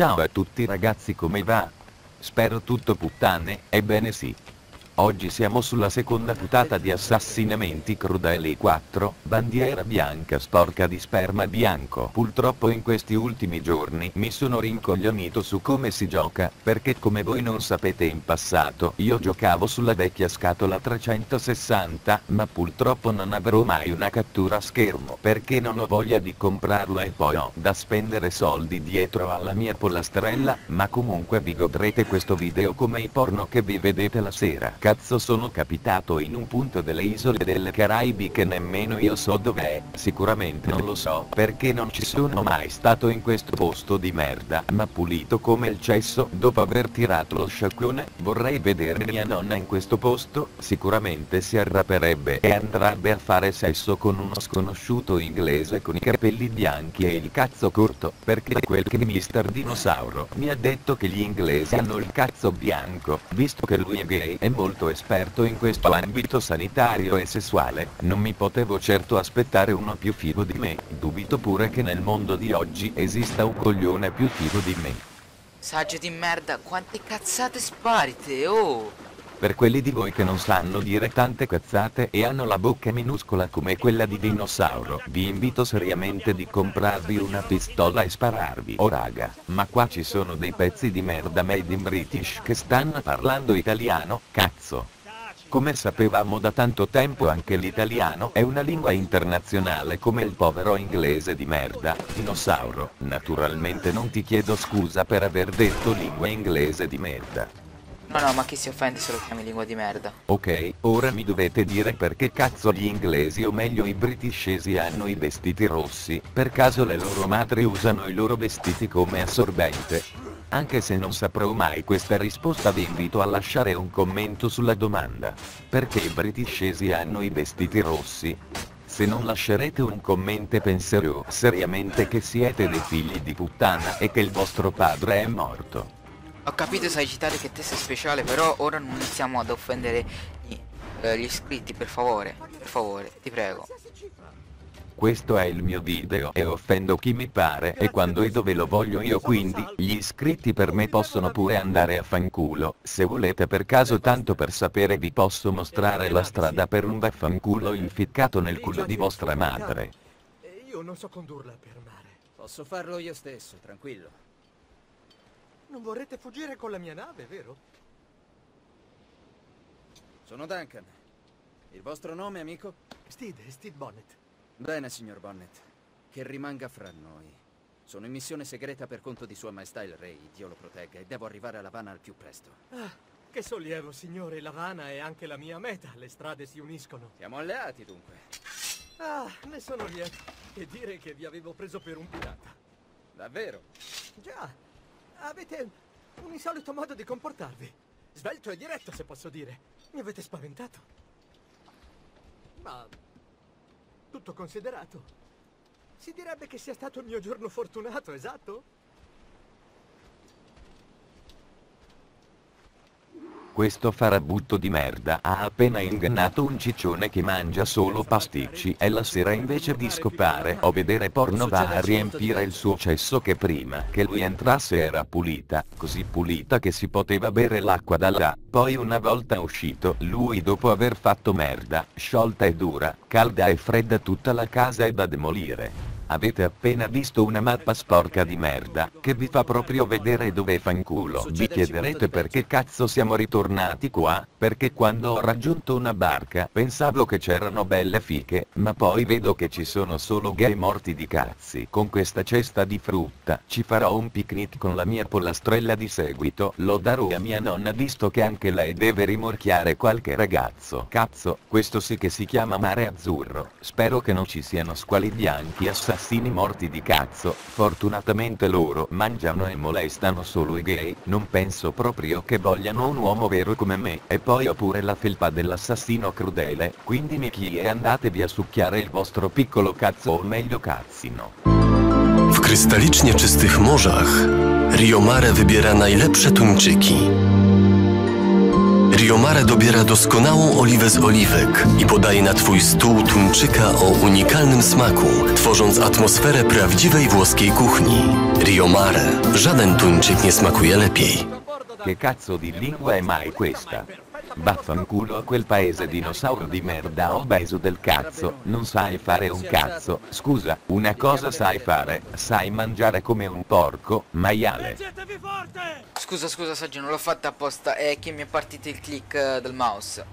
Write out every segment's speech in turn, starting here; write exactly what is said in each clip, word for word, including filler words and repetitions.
Ciao a tutti ragazzi, come va? Spero tutto puttane, ebbene sì. Oggi siamo sulla seconda puntata di Assassinamenti Crudeli quattro, bandiera bianca sporca di sperma bianco. Purtroppo in questi ultimi giorni mi sono rincoglionito su come si gioca, perché come voi non sapete in passato io giocavo sulla vecchia scatola trecentosessanta, ma purtroppo non avrò mai una cattura a schermo, perché non ho voglia di comprarla e poi ho da spendere soldi dietro alla mia pollastrella, ma comunque vi godrete questo video come i porno che vi vedete la sera. Cazzo, sono capitato in un punto delle isole delle Caraibi che nemmeno io so dov'è, sicuramente non lo so perché non ci sono mai stato in questo posto di merda, ma pulito come il cesso dopo aver tirato lo sciacquone. Vorrei vedere mia nonna in questo posto, sicuramente si arrabberebbe e andrebbe a fare sesso con uno sconosciuto inglese con i capelli bianchi e il cazzo corto, perché è quel che mister Dinosauro mi ha detto, che gli inglesi hanno il cazzo bianco, visto che lui è gay e molto esperto in questo ambito sanitario e sessuale. Non mi potevo certo aspettare uno più figo di me. Dubito pure che nel mondo di oggi esista un coglione più figo di me. Saggio di merda, quante cazzate sparite, oh! Per quelli di voi che non sanno dire tante cazzate e hanno la bocca minuscola come quella di Dinosauro, vi invito seriamente di comprarvi una pistola e spararvi. Oh raga, ma qua ci sono dei pezzi di merda made in British che stanno parlando italiano, cazzo. Come sapevamo da tanto tempo, anche l'italiano è una lingua internazionale come il povero inglese di merda. Dinosauro, naturalmente non ti chiedo scusa per aver detto lingua inglese di merda. No no, ma chi si offende se lo chiami lingua di merda? Ok, ora mi dovete dire perché cazzo gli inglesi, o meglio i britishesi, hanno i vestiti rossi. Per caso le loro madri usano i loro vestiti come assorbente? Anche se non saprò mai questa risposta, vi invito a lasciare un commento sulla domanda: perché i britishesi hanno i vestiti rossi? Se non lascerete un commento penserò seriamente che siete dei figli di puttana e che il vostro padre è morto. Ho capito, sai citare che te sei speciale, però ora non iniziamo ad offendere gli, eh, gli iscritti, per favore, per favore, ti prego. Questo è il mio video e offendo chi mi pare e quando e dove lo voglio io, quindi gli iscritti per me possono pure andare a fanculo. Se volete per caso, tanto per sapere, vi posso mostrare la strada per un vaffanculo inficcato nel culo di vostra madre. Io non so condurla per mare. Posso farlo io stesso, tranquillo. Non vorrete fuggire con la mia nave, vero? Sono Duncan. Il vostro nome, amico? Steve, Steve Bonnet. Bene, signor Bonnet. Che rimanga fra noi. Sono in missione segreta per conto di Sua Maestà il Re, Dio lo protegga, e devo arrivare a Havana al più presto. Ah, che sollievo, signore. L'Havana è anche la mia meta. Le strade si uniscono. Siamo alleati, dunque. Ah, ne sono lieto. E dire che vi avevo preso per un pirata. Davvero? Già. Avete un insolito modo di comportarvi. Svelto e diretto, se posso dire. Mi avete spaventato. Ma tutto considerato, si direbbe che sia stato il mio giorno fortunato, esatto? Questo farabutto di merda ha appena ingannato un ciccione che mangia solo pasticci e la sera, invece di scopare o vedere porno, va a riempire il suo cesso, che prima che lui entrasse era pulita, così pulita che si poteva bere l'acqua da là. Poi una volta uscito lui, dopo aver fatto merda, sciolta e dura, calda e fredda, tutta la casa è da demolire. Avete appena visto una mappa sporca di merda, che vi fa proprio vedere dove fanculo. Vi chiederete perché cazzo siamo ritornati qua? Perché quando ho raggiunto una barca pensavo che c'erano belle fiche, ma poi vedo che ci sono solo gay morti di cazzi. Con questa cesta di frutta ci farò un picnic con la mia pollastrella, di seguito lo darò a mia nonna, visto che anche lei deve rimorchiare qualche ragazzo. Cazzo, questo sì che si chiama mare azzurro. Spero che non ci siano squali bianchi assassini morti di cazzo. Fortunatamente loro mangiano e molestano solo i gay. Non penso proprio che vogliano un uomo vero come me. E poi ho pure la felpa dell'assassino crudele, quindi mi chi e andatevi a succhiare il vostro piccolo cazzo, o meglio cazzino. W krystalicznie czystych morzach Rio Mare wybiera najlepsze tuńczyki. Rio Mare dobiera doskonałą oliwę z oliwek i podaje na Twój stół tuńczyka o unikalnym smaku, tworząc atmosferę prawdziwej włoskiej kuchni. Rio Mare. Żaden tuńczyk nie smakuje lepiej. Che cazzo di lingua è mai questa? Vaffanculo a quel paese dinosauro di merda obeso del cazzo, non sai fare un cazzo, scusa, una cosa sai fare, sai mangiare come un porco, maiale. Scusa, scusa Saggio, non l'ho fatta apposta, è che mi è partito il click eh, del mouse.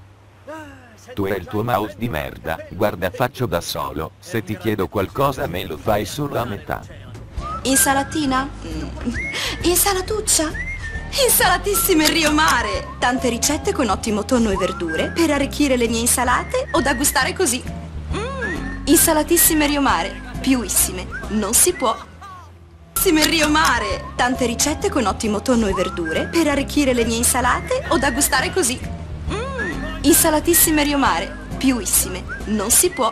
Tu e il tuo mouse di merda, guarda faccio da solo, se ti chiedo qualcosa me lo fai solo a metà. Insalatina? Mm. Insalatuccia? Insalatissime Rio Mare! Tante ricette con ottimo tonno e verdure per arricchire le mie insalate o da gustare così. Mm. Insalatissime Rio Mare, piuissime, non si può. Insalatissime Rio Mare! Tante ricette con ottimo tonno e verdure per arricchire le mie insalate o da gustare così. Mm. Insalatissime Rio Mare, piuissime, non si può.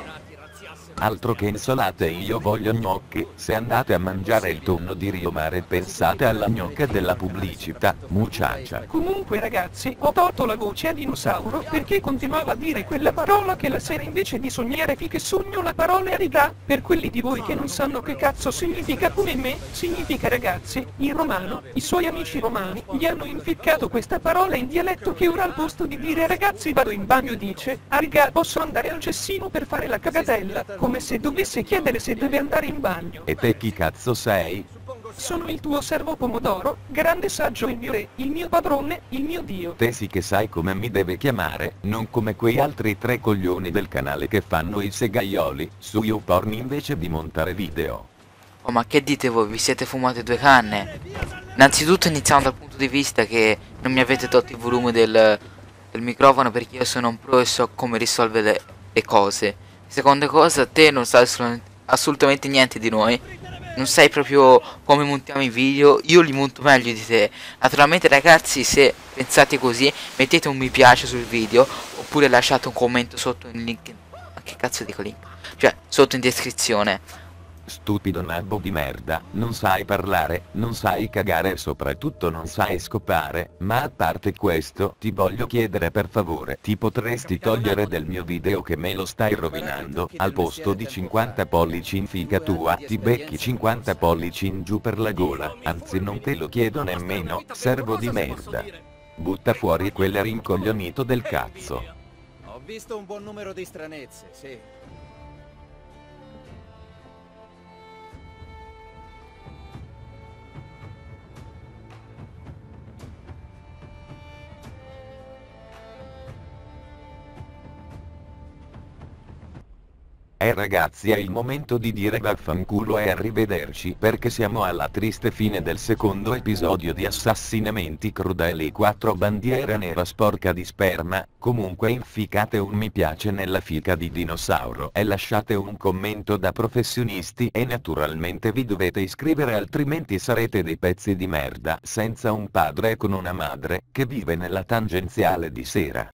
Altro che insalate, io voglio gnocchi, se andate a mangiare il tonno di Rio Mare pensate alla gnocca della pubblicità, muchacha. Comunque ragazzi, ho tolto la voce a dinosauro perché continuava a dire quella parola che la sera invece di sognare fi che sogno la parola aridà. Per quelli di voi che non sanno che cazzo significa come me, significa ragazzi, in romano, i suoi amici romani gli hanno inficcato questa parola in dialetto che ora al posto di dire ragazzi vado in bagno dice, ariga posso andare al cestino per fare la cagatella. Come se dovesse chiedere se deve andare in bagno. E te chi cazzo sei? Sono il tuo servo pomodoro, grande saggio il mio re, il mio padrone, il mio dio. Te sì che sai come mi deve chiamare, non come quei altri tre coglioni del canale che fanno i segaioli, su YouPorn invece di montare video. Oh ma che dite voi, vi siete fumate due canne? Innanzitutto iniziamo dal punto di vista che non mi avete tolto il volume del, del microfono perché io sono un pro e so come risolvere le, le cose. Seconda cosa, te non sai assolutamente niente di noi. Non sai proprio come montiamo i video. Io li monto meglio di te. Naturalmente ragazzi, se pensate così, mettete un mi piace sul video oppure lasciate un commento sotto in link. Ma che cazzo dico link? Cioè, sotto in descrizione. Stupido nabbo di merda, non sai parlare, non sai cagare e soprattutto non sai scopare, ma a parte questo, ti voglio chiedere per favore, ti potresti togliere del mio video che me lo stai rovinando, al posto di cinquanta pollici in figa tua, ti becchi cinquanta pollici in giù per la gola, anzi non te lo chiedo nemmeno, servo di merda. Butta fuori quel rincoglionito del cazzo. Ho visto un buon numero di stranezze, sì. Eh ragazzi è il momento di dire vaffanculo e arrivederci perché siamo alla triste fine del secondo episodio di Assassinamenti Crudeli quattro bandiera nera sporca di sperma, comunque inficate un mi piace nella fica di dinosauro e lasciate un commento da professionisti e naturalmente vi dovete iscrivere altrimenti sarete dei pezzi di merda senza un padre e con una madre che vive nella tangenziale di sera.